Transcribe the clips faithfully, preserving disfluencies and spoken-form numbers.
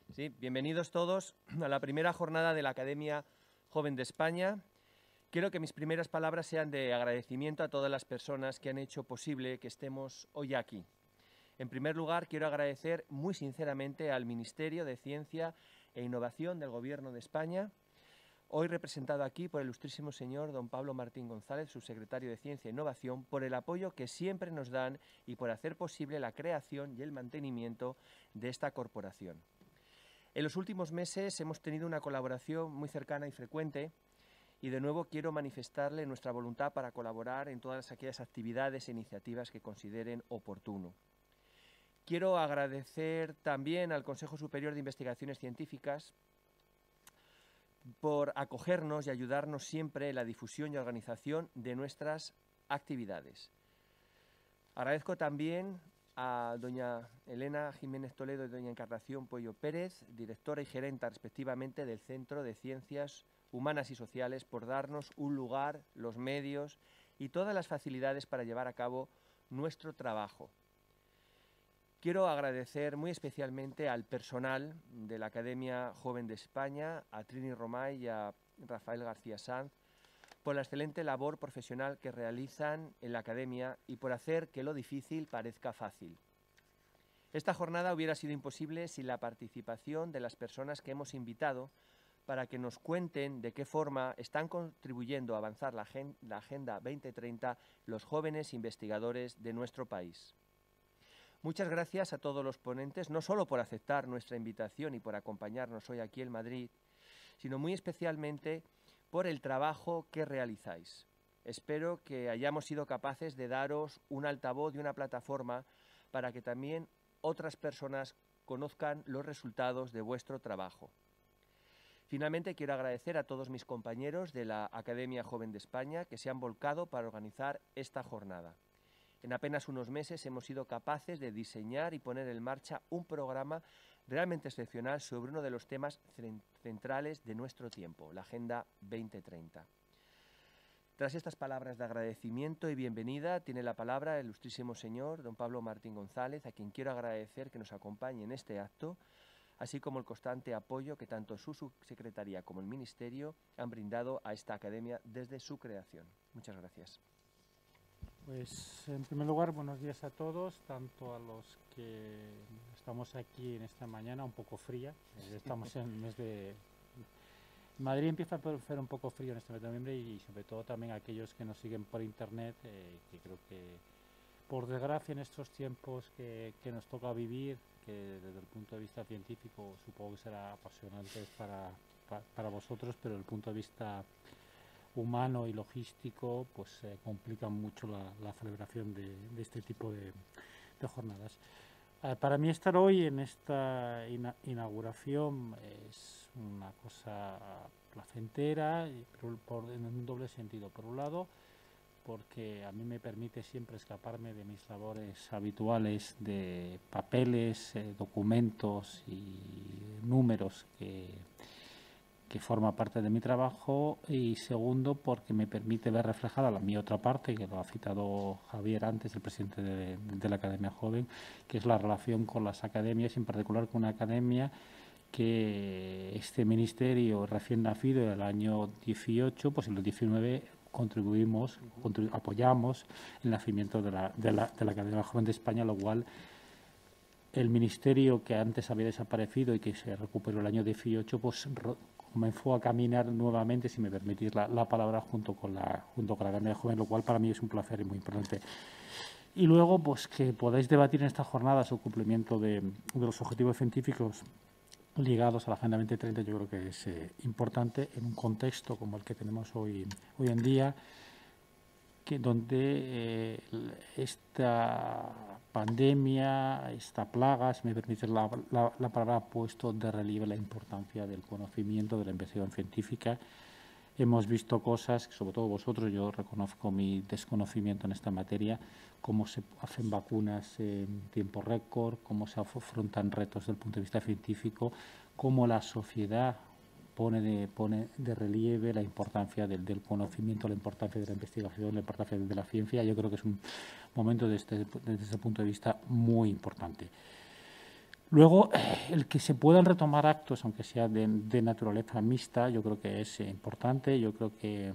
Sí, bienvenidos todos a la primera jornada de la Academia Joven de España. Quiero que mis primeras palabras sean de agradecimiento a todas las personas que han hecho posible que estemos hoy aquí. En primer lugar, quiero agradecer muy sinceramente al Ministerio de Ciencia e Innovación del Gobierno de España, hoy representado aquí por el ilustrísimo señor don Pablo Martín González, subsecretario de Ciencia e Innovación, por el apoyo que siempre nos dan y por hacer posible la creación y el mantenimiento de esta corporación. En los últimos meses hemos tenido una colaboración muy cercana y frecuente y de nuevo quiero manifestarle nuestra voluntad para colaborar en todas aquellas actividades e iniciativas que consideren oportuno. Quiero agradecer también al Consejo Superior de Investigaciones Científicas por acogernos y ayudarnos siempre en la difusión y organización de nuestras actividades. Agradezco también a doña Elena Jiménez Toledo y doña Encarnación Puello Pérez, directora y gerenta respectivamente del Centro de Ciencias Humanas y Sociales, por darnos un lugar, los medios y todas las facilidades para llevar a cabo nuestro trabajo. Quiero agradecer muy especialmente al personal de la Academia Joven de España, a Trini Romay y a Rafael García Sanz, por la excelente labor profesional que realizan en la Academia y por hacer que lo difícil parezca fácil. Esta jornada hubiera sido imposible sin la participación de las personas que hemos invitado para que nos cuenten de qué forma están contribuyendo a avanzar la Agenda veinte treinta los jóvenes investigadores de nuestro país. Muchas gracias a todos los ponentes, no solo por aceptar nuestra invitación y por acompañarnos hoy aquí en Madrid, sino muy especialmente por el trabajo que realizáis. Espero que hayamos sido capaces de daros un altavoz y una plataforma para que también otras personas conozcan los resultados de vuestro trabajo. Finalmente, quiero agradecer a todos mis compañeros de la Academia Joven de España que se han volcado para organizar esta jornada. En apenas unos meses hemos sido capaces de diseñar y poner en marcha un programa realmente excepcional sobre uno de los temas centrales de nuestro tiempo, la Agenda veinte treinta. Tras estas palabras de agradecimiento y bienvenida, tiene la palabra el ilustrísimo señor don Pablo Martín González, a quien quiero agradecer que nos acompañe en este acto, así como el constante apoyo que tanto su subsecretaría como el Ministerio han brindado a esta academia desde su creación. Muchas gracias. Pues, en primer lugar, buenos días a todos, tanto a los que estamos aquí en esta mañana un poco fría. Estamos en el mes de... Madrid empieza a hacer un poco frío en este mes de noviembre y sobre todo también a aquellos que nos siguen por internet, eh, que creo que, por desgracia, en estos tiempos que, que nos toca vivir, que desde el punto de vista científico supongo que será apasionante para, para, para vosotros, pero desde el punto de vista humano y logístico, pues eh, complican mucho la, la celebración de, de este tipo de, de jornadas. Eh, para mí estar hoy en esta ina inauguración es una cosa placentera, pero por, en un doble sentido. Por un lado, porque a mí me permite siempre escaparme de mis labores habituales de papeles, eh, documentos y números que que forma parte de mi trabajo, y segundo porque me permite ver reflejada la mi otra parte, que lo ha citado Javier antes, el presidente de, de la Academia Joven, que es la relación con las academias, en particular con una academia que este ministerio recién nacido en el año dieciocho, pues en el diecinueve contribuimos, contribu apoyamos el nacimiento de la, de, la, de la Academia Joven de España, lo cual el ministerio que antes había desaparecido y que se recuperó el año dieciocho, pues comenzó a caminar nuevamente, si me permitís la, la palabra, junto con la junto con la Academia Joven, lo cual para mí es un placer y muy importante. Y luego, pues que podáis debatir en esta jornada su cumplimiento de, de los objetivos científicos ligados a la Agenda veinte treinta, yo creo que es eh, importante en un contexto como el que tenemos hoy, hoy en día, que donde eh, esta pandemia, esta plaga, si me permite la, la, la palabra, ha puesto de relieve la importancia del conocimiento, de la investigación científica. Hemos visto cosas, sobre todo vosotros, yo reconozco mi desconocimiento en esta materia, cómo se hacen vacunas en tiempo récord, cómo se afrontan retos desde el punto de vista científico, cómo la sociedad pone de, pone de relieve la importancia del, del conocimiento, la importancia de la investigación, la importancia de la ciencia. Yo creo que es un momento desde, desde ese punto de vista muy importante. Luego, el que se puedan retomar actos, aunque sea de, de naturaleza mixta, yo creo que es importante. Yo creo que,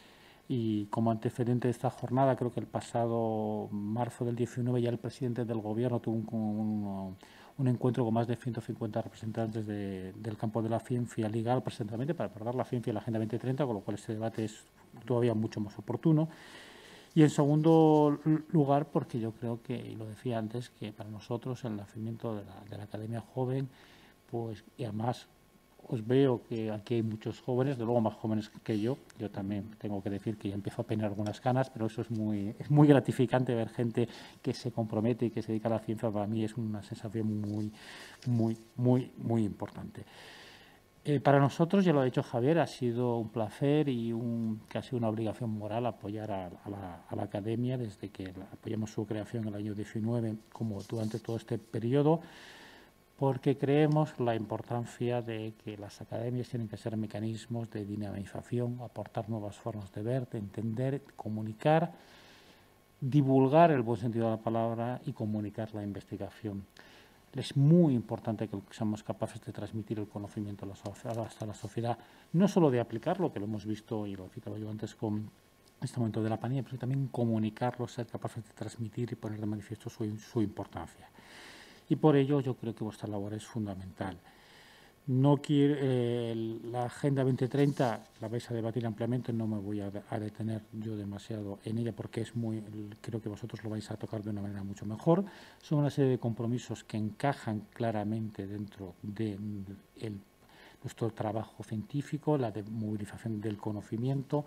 y como antecedente de esta jornada, creo que el pasado marzo del diecinueve ya el presidente del gobierno tuvo un, un, un encuentro con más de ciento cincuenta representantes de, del campo de la ciencia legal, precisamente para abordar la ciencia y la Agenda veinte treinta, con lo cual este debate es todavía mucho más oportuno. Y en segundo lugar, porque yo creo que, y lo decía antes, que para nosotros el nacimiento de la, de la Academia Joven, pues, y además os veo que aquí hay muchos jóvenes, de luego más jóvenes que yo, yo también tengo que decir que ya empiezo a peinar algunas canas, pero eso es muy, es muy gratificante ver gente que se compromete y que se dedica a la ciencia. Para mí es una sensación muy, muy, muy, muy importante. Eh, para nosotros, ya lo ha dicho Javier, ha sido un placer y un, casi una obligación moral apoyar a, a, la, a la Academia desde que la, apoyamos su creación en el año diecinueve, como durante todo este periodo, porque creemos la importancia de que las academias tienen que ser mecanismos de dinamización, aportar nuevas formas de ver, de entender, comunicar, divulgar el buen sentido de la palabra y comunicar la investigación. Es muy importante que seamos capaces de transmitir el conocimiento hasta la sociedad, no solo de aplicarlo, que lo hemos visto y lo he citado yo antes con este momento de la pandemia, pero también comunicarlo, ser capaces de transmitir y poner de manifiesto su, su importancia. Y por ello yo creo que vuestra labor es fundamental. No quiero, eh, la Agenda veinte treinta la vais a debatir ampliamente, no me voy a, a detener yo demasiado en ella porque es muy, creo que vosotros lo vais a tocar de una manera mucho mejor. Son una serie de compromisos que encajan claramente dentro de el, nuestro trabajo científico, la de movilización del conocimiento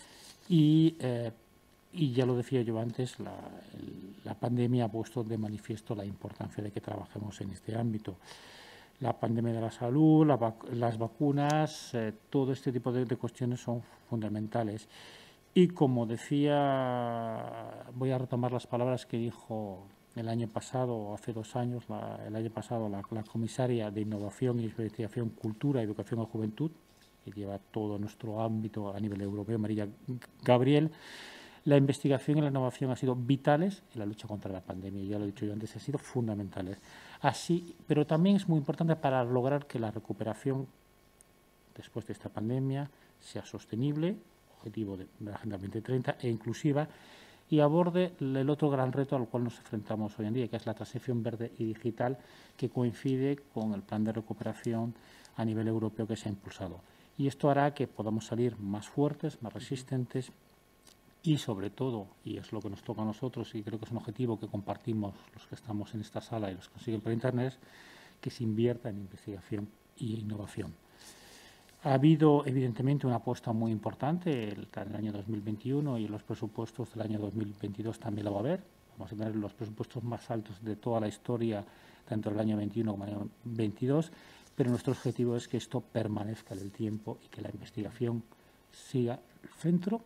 y, eh, y ya lo decía yo antes, la, la pandemia ha puesto de manifiesto la importancia de que trabajemos en este ámbito. La pandemia de la salud, la vac las vacunas, eh, todo este tipo de, de cuestiones son fundamentales. Y como decía, voy a retomar las palabras que dijo el año pasado, o hace dos años, la, el año pasado, la, la comisaria de Innovación, Investigación, Cultura, Educación y Juventud, que lleva todo nuestro ámbito a nivel europeo, María Gabriel. La investigación y la innovación han sido vitales en la lucha contra la pandemia, ya lo he dicho yo antes, han sido fundamentales. Así, pero también es muy importante para lograr que la recuperación después de esta pandemia sea sostenible, objetivo de la Agenda veinte treinta, e inclusiva, y aborde el otro gran reto al cual nos enfrentamos hoy en día, que es la transición verde y digital, que coincide con el plan de recuperación a nivel europeo que se ha impulsado. Y esto hará que podamos salir más fuertes, más resistentes, y sobre todo, y es lo que nos toca a nosotros, y creo que es un objetivo que compartimos los que estamos en esta sala y los que siguen por Internet, que se invierta en investigación y innovación. Ha habido, evidentemente, una apuesta muy importante el, en el año dos mil veintiuno y los presupuestos del año dos mil veintidós también lo va a haber. Vamos a tener los presupuestos más altos de toda la historia, tanto el año veintiuno como el año veintidós, pero nuestro objetivo es que esto permanezca en el tiempo y que la investigación siga el centro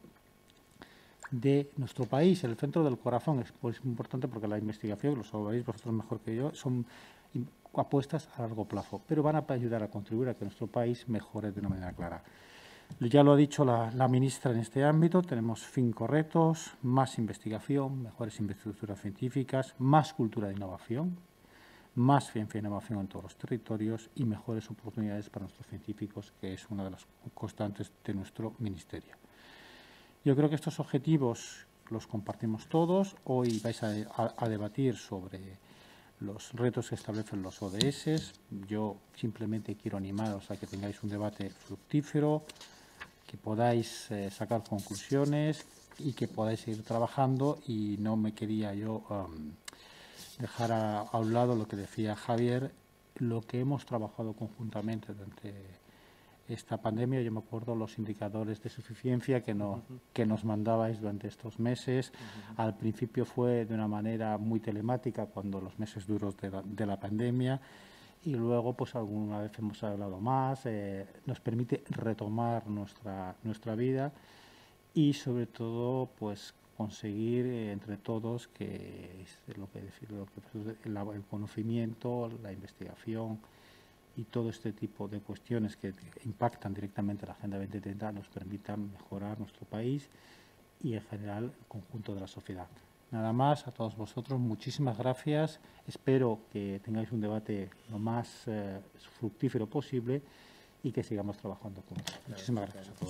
de nuestro país, el centro del corazón. Es pues, importante porque la investigación, lo sabéis vosotros mejor que yo, son apuestas a largo plazo, pero van a ayudar a contribuir a que nuestro país mejore de una manera clara. Ya lo ha dicho la, la ministra en este ámbito, tenemos cinco retos: más investigación, mejores infraestructuras científicas, más cultura de innovación, más ciencia e innovación en todos los territorios y mejores oportunidades para nuestros científicos, que es una de las constantes de nuestro ministerio. Yo creo que estos objetivos los compartimos todos. Hoy vais a, a, a debatir sobre los retos que establecen los O D S. Yo simplemente quiero animaros a que tengáis un debate fructífero, que podáis eh, sacar conclusiones y que podáis seguir trabajando. Y no me quería yo um, dejar a, a un lado lo que decía Javier, lo que hemos trabajado conjuntamente durante esta pandemia. Yo me acuerdo los indicadores de suficiencia que, no, uh-huh. que nos mandabais durante estos meses. Uh-huh. Al principio fue de una manera muy telemática, cuando los meses duros de la, de la pandemia, y luego pues alguna vez hemos hablado más. Eh, nos permite retomar nuestra, nuestra vida y sobre todo pues conseguir eh, entre todos que es lo que decir, lo que el, el conocimiento, la investigación y todo este tipo de cuestiones que impactan directamente la Agenda veinte treinta nos permitan mejorar nuestro país y en general el conjunto de la sociedad. Nada más, a todos vosotros, muchísimas gracias. Espero que tengáis un debate lo más eh, fructífero posible y que sigamos trabajando juntos. Muchísimas gracias a todos.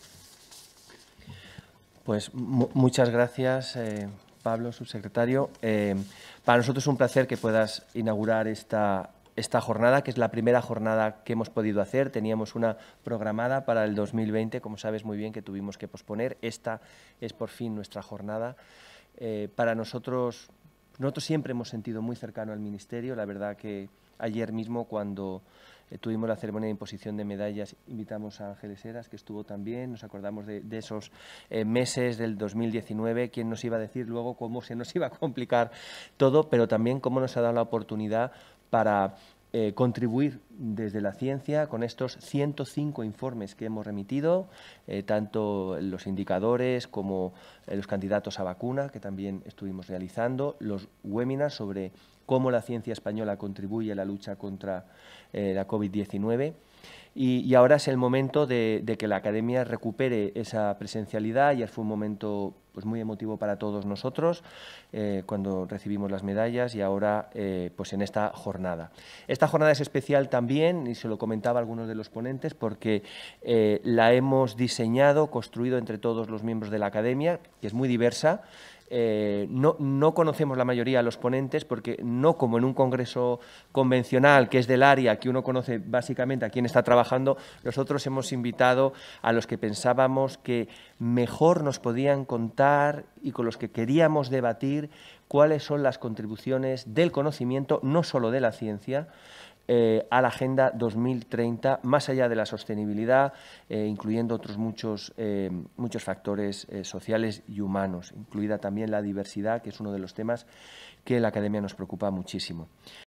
Pues muchas gracias, eh, Pablo, subsecretario. Eh, para nosotros es un placer que puedas inaugurar esta, esta jornada, que es la primera jornada que hemos podido hacer. Teníamos una programada para el dos mil veinte, como sabes muy bien, que tuvimos que posponer. Esta es por fin nuestra jornada. Eh, para nosotros, nosotros siempre hemos sentido muy cercano al Ministerio. La verdad que ayer mismo, cuando eh, tuvimos la ceremonia de imposición de medallas, invitamos a Ángeles Heras, que estuvo también. Nos acordamos de, de esos eh, meses del dos mil diecinueve. ¿Quién nos iba a decir luego cómo se nos iba a complicar todo? Pero también cómo nos ha dado la oportunidad para eh, contribuir desde la ciencia con estos ciento cinco informes que hemos remitido, eh, tanto los indicadores como eh, los candidatos a vacuna, que también estuvimos realizando, los webinars sobre cómo la ciencia española contribuye a la lucha contra eh, la COVID diecinueve. Y, y ahora es el momento de, de que la Academia recupere esa presencialidad. Ayer fue un momento pues, muy emotivo para todos nosotros eh, cuando recibimos las medallas y ahora eh, pues en esta jornada. Esta jornada es especial también, y se lo comentaba a algunos de los ponentes, porque eh, la hemos diseñado, construido entre todos los miembros de la Academia, que es muy diversa. Eh, no, no conocemos la mayoría de los ponentes porque no como en un congreso convencional que es del área, que uno conoce básicamente a quién está trabajando, nosotros hemos invitado a los que pensábamos que mejor nos podían contar y con los que queríamos debatir cuáles son las contribuciones del conocimiento, no solo de la ciencia, Eh, a la Agenda dos mil treinta, más allá de la sostenibilidad, eh, incluyendo otros muchos, eh, muchos factores eh, sociales y humanos, incluida también la diversidad, que es uno de los temas que la Academia nos preocupa muchísimo.